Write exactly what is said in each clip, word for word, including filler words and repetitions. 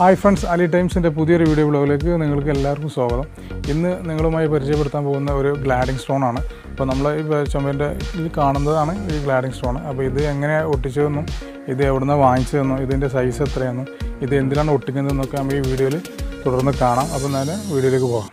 Hi friends, Ali ടൈംസിൻ്റെ പുതിയൊരു video ബ്ലോഗിലേക്ക് നിങ്ങൾക്ക് എല്ലാവർക്കും സ്വാഗതം. ഇന്ന് നിങ്ങളുമായി പരിചയപ്പെടുത്താൻ പോകുന്ന ഒരു ഗ്ലാഡിംഗ് സ്റ്റോൺ ആണ്. അപ്പോൾ നമ്മൾ ഈ ചുമരിൻ്റെ ഇതിൽ കാണുന്നതാണ് ഈ ഗ്ലാഡിംഗ് സ്റ്റോൺ. അപ്പോൾ ഇത് എങ്ങനെയാണ് ഒട്ടിച്ചതെന്നും ഇത് എവിടെ നിന്ന് വാങ്ങിച്ചതെന്നും ഇതിൻ്റെ സൈസ് എത്രയാണെന്നും ഇത് എന്തിനാണ് ഒട്ടിക്കുന്നതെന്നൊക്കെ നമ്മൾ ഈ വീഡിയോയിൽ തുടർന്ന് കാണാം. അപ്പോൾ ഞാൻ വീഡിയോയിലേക്ക് പോകാം.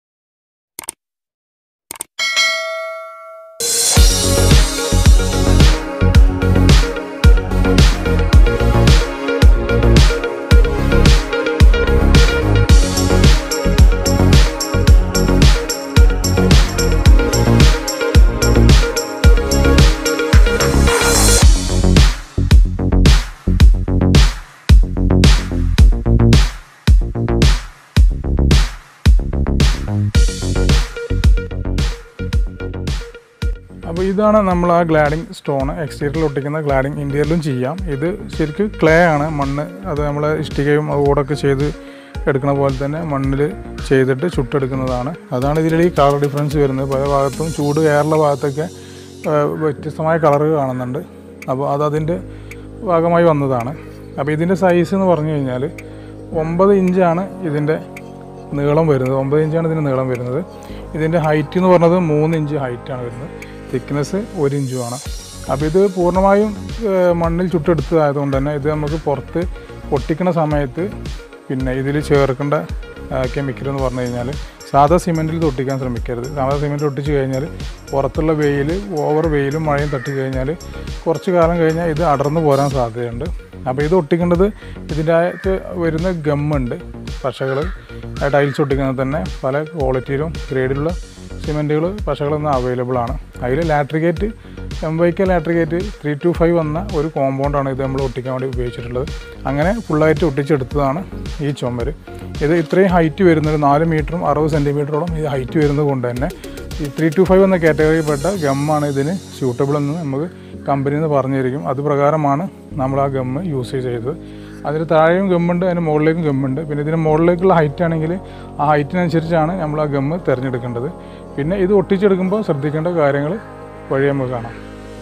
അപ്പോൾ ഇതാണ് നമ്മൾ ആ ഗ്ലാഡിംഗ് സ്റ്റോൺ. എക്സ്റ്റീരിയറിൽ ഒട്ടിക്കുന്ന ഗ്ലാഡിംഗ് ഇൻറ്റീരിയറിലും ചെയ്യാം. ഇത് ശരിക്കും ക്ലേ ആണ്, മണ്ണ്. അത് നമ്മൾ ഇഷ്ടികയും ഓടൊക്കെ ചെയ്ത് എടുക്കുന്ന പോലെ തന്നെ മണ്ണിൽ ചെയ്തിട്ട് ചുട്ടെടുക്കുന്നതാണ്. അതാണ് ഇതിൽ ഈ കളർ ഡിഫറൻസ് വരുന്നത്. പല ഭാഗത്തും ചൂട് കയറുള്ള ഭാഗത്തൊക്കെ വ്യത്യസ്തമായ കളറ് കാണുന്നുണ്ട്. അപ്പോൾ അതതിൻ്റെ ഭാഗമായി വന്നതാണ്. അപ്പോൾ ഇതിൻ്റെ സൈസ് എന്ന് പറഞ്ഞു കഴിഞ്ഞാൽ ഒമ്പത് ഇഞ്ചാണ് ഇതിൻ്റെ നീളം വരുന്നത്. ഒമ്പത് ഇഞ്ചാണ് ഇതിൻ്റെ നീളം വരുന്നത്. ഇതിൻ്റെ ഹൈറ്റ് എന്ന് പറഞ്ഞത് മൂന്ന് ഇഞ്ച് ഹൈറ്റാണ് വരുന്നത്. തിക്നെസ് ഒരു ഇഞ്ചുമാണ്. അപ്പോൾ ഇത് പൂർണ്ണമായും മണ്ണിൽ ചുട്ടെടുത്തതായതുകൊണ്ട് തന്നെ ഇത് നമുക്ക് പുറത്ത് പൊട്ടിക്കുന്ന സമയത്ത് പിന്നെ ഇതിൽ ചേർക്കേണ്ട കെമിക്കൽ എന്ന് പറഞ്ഞു കഴിഞ്ഞാൽ സാധാ സിമെൻറ്റിൽ തൊട്ടിക്കാൻ ശ്രമിക്കരുത്. സാധാ സിമെൻറ്റിൽ ഒട്ടിച്ച് കഴിഞ്ഞാൽ പുറത്തുള്ള വെയിൽ, ഓവർ വെയിലും മഴയും തട്ടി കഴിഞ്ഞാൽ കുറച്ച് കാലം കഴിഞ്ഞാൽ ഇത് അടർന്നു പോരാൻ സാധ്യതയുണ്ട്. അപ്പോൾ ഇത് ഒട്ടിക്കേണ്ടത് ഇതിൻ്റെ അകത്ത് വരുന്ന ഗമ്മുണ്ട്, പശകൾ. ടൈൽസ് ഒട്ടിക്കുന്നത് തന്നെ പല ക്വാളിറ്റിയിലും ഗ്രേഡിലുള്ള സിമെൻറ്റുകൾ, പശകളൊന്നും അവൈലബിൾ ആണ്. അതിൽ Laticrete, M Y K Laticrete three two five വന്ന ഒരു കോമ്പൗണ്ടാണ് ഇത് നമ്മൾ ഒട്ടിക്കാൻ വേണ്ടി ഉപയോഗിച്ചിട്ടുള്ളത്. അങ്ങനെ ഫുള്ളായിട്ട് ഒട്ടിച്ചെടുത്തതാണ് ഈ ചുമര്. ഇത് ഇത്രയും ഹൈറ്റ് വരുന്നത് നാല് മീറ്ററും അറുപത് സെൻറ്റിമീറ്ററോളം ഇത് ഹൈറ്റ് വരുന്നത് കൊണ്ട് തന്നെ ഈ ത്രീ ടു ഫൈവ് എന്ന കാറ്റഗറിയിൽപ്പെട്ട ഗമ്മാണ് ഇതിന് സ്യൂട്ടബിൾ എന്ന് നമുക്ക് കമ്പനിയിൽ നിന്ന് പറഞ്ഞിരിക്കും. അത് പ്രകാരമാണ് നമ്മൾ ആ ഗമ്മ് യൂസ് ചെയ്തത്. അതിന് താഴെയും ഗമ്മുണ്ട്, അതിന് മുകളിലേക്കും ഗമ്മുണ്ട്. പിന്നെ ഇതിന് മുകളിലേക്കുള്ള ഹൈറ്റ് ആണെങ്കിൽ ആ ഹൈറ്റിനനുസരിച്ചാണ് നമ്മൾ ആ ഗമ്മ് തിരഞ്ഞെടുക്കേണ്ടത്. പിന്നെ ഇത് ഒട്ടിച്ചെടുക്കുമ്പോൾ ശ്രദ്ധിക്കേണ്ട കാര്യങ്ങൾ വഴി നമുക്ക് കാണാം.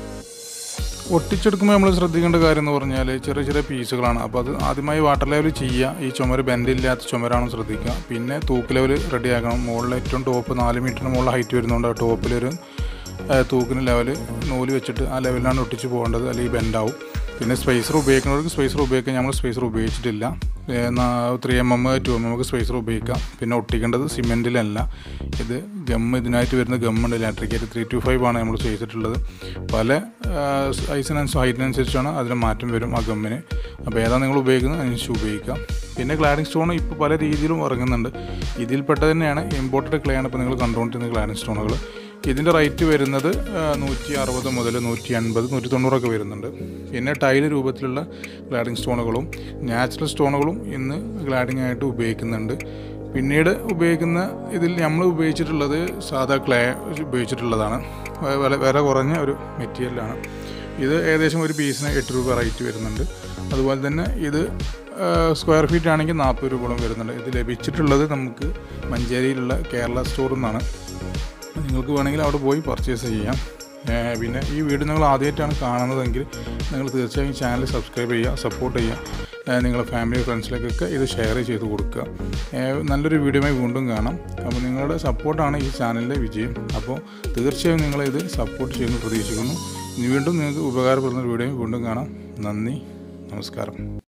ഒട്ടിച്ചെടുക്കുമ്പോൾ നമ്മൾ ശ്രദ്ധിക്കേണ്ട കാര്യം എന്ന് പറഞ്ഞാൽ ചെറിയ ചെറിയ പീസുകളാണ്. അപ്പോൾ അത് ആദ്യമായി വാട്ടർ ലെവൽ ചെയ്യുക. ഈ ചുമര് ബെൻഡില്ലാത്ത ചുമരാണെന്ന് ശ്രദ്ധിക്കുക. പിന്നെ തൂക്ക് ലെവൽ റെഡിയാക്കണം. മുകളിൽ ഏറ്റവും ടോപ്പ് നാല് മീറ്ററിന് മുകളിൽ ഹൈറ്റ് വരുന്നതുകൊണ്ട് ആ ടോപ്പിലൊരു തൂക്കിന് ലെവൽ നൂല് വെച്ചിട്ട് ആ ലെവലിലാണ് ഒട്ടിച്ച് പോകേണ്ടത്, അല്ലെങ്കിൽ ബെൻഡാവും. പിന്നെ സ്പേസർ ഉപയോഗിക്കുന്നവർക്ക് സ്പേസർ ഉപയോഗിക്കാം. നമ്മൾ സ്പേസർ ഉപയോഗിച്ചിട്ടില്ല. Three M M two M M ഒക്കെ സ്പേസർ ഉപയോഗിക്കാം. പിന്നെ ഒട്ടിക്കേണ്ടത് സിമെൻറ്റിലല്ല, ഇത് ഗമ്മ്. ഇതിനായിട്ട് വരുന്ന ഗമ്മുണ്ട്, ലാട്രിക്കേറ്റ് ത്രീ ടു ഫൈവ് ആണ് നമ്മൾ ചെയ്തിട്ടുള്ളത്. പല സൈസിനനുസരിച്ച് ഹൈറ്റിനനുസരിച്ചാണ് അതിന് മാറ്റം വരും ആ ഗമ്മിന്. അപ്പോൾ ഏതാണ് നിങ്ങൾ ഉപയോഗിക്കുന്നത് അതിനനുസരിച്ച് ഉപയോഗിക്കാം. പിന്നെ ഗ്ലാഡിംഗ് സ്റ്റോൺ ഇപ്പോൾ പല രീതിയിലും ഇറങ്ങുന്നുണ്ട്. ഇതിൽപ്പെട്ട തന്നെയാണ് ഇമ്പോർട്ടഡ് ക്ലേ ആണ് ഇപ്പോൾ നിങ്ങൾ കണ്ടുകൊണ്ടിരുന്ന ഗ്ലാഡിംഗ് സ്റ്റോണുകൾ. ഇതിൻ്റെ റേറ്റ് വരുന്നത് നൂറ്റി അറുപത് മുതൽ നൂറ്റി അൻപത് നൂറ്റി തൊണ്ണൂറൊക്കെ വരുന്നുണ്ട്. പിന്നെ ടൈല് രൂപത്തിലുള്ള ഗ്ലാഡിംഗ് സ്റ്റോണുകളും നാച്ചുറൽ സ്റ്റോണുകളും ഇന്ന് ഗ്ലാഡിംഗ് ആയിട്ട് ഉപയോഗിക്കുന്നുണ്ട്. പിന്നീട് ഉപയോഗിക്കുന്ന ഇതിൽ നമ്മൾ ഉപയോഗിച്ചിട്ടുള്ളത് സാധാ ക്ലേ ഉപയോഗിച്ചിട്ടുള്ളതാണ്. വില വില കുറഞ്ഞ ഒരു മെറ്റീരിയലാണ്. ഇത് ഏകദേശം ഒരു പീസിന് എട്ട് രൂപ റേറ്റ് വരുന്നുണ്ട്. അതുപോലെ തന്നെ ഇത് സ്ക്വയർ ഫീറ്റ് ആണെങ്കിൽ നാൽപ്പത് രൂപയോളം വരുന്നുണ്ട്. ഇത് ലഭിച്ചിട്ടുള്ളത് നമുക്ക് മഞ്ചേരിയിലുള്ള കേരള സ്റ്റോറിൽ നിന്നാണ്. നിങ്ങൾക്ക് വേണമെങ്കിൽ അവിടെ പോയി പർച്ചേസ് ചെയ്യാം. പിന്നെ ഈ വീഡിയോ നിങ്ങൾ ആദ്യമായിട്ടാണ് കാണുന്നതെങ്കിൽ നിങ്ങൾ തീർച്ചയായും ചാനൽ സബ്സ്ക്രൈബ് ചെയ്യുക, സപ്പോർട്ട് ചെയ്യുക. നിങ്ങളുടെ ഫാമിലി ഫ്രണ്ട്സിലേക്കൊക്കെ ഇത് ഷെയർ ചെയ്ത് കൊടുക്കുക. നല്ലൊരു വീഡിയോയുമായി വീണ്ടും കാണാം. അപ്പോൾ നിങ്ങളുടെ സപ്പോർട്ടാണ് ഈ ചാനലിൻ്റെ വിജയം. അപ്പോൾ തീർച്ചയായും നിങ്ങളിത് സപ്പോർട്ട് ചെയ്യുമെന്ന് പ്രതീക്ഷിക്കുന്നു. ഇനി വീണ്ടും നിങ്ങൾക്ക് ഉപകാരപ്പെടുന്ന ഒരു വീഡിയോയും വീണ്ടും കാണാം. നന്ദി, നമസ്കാരം.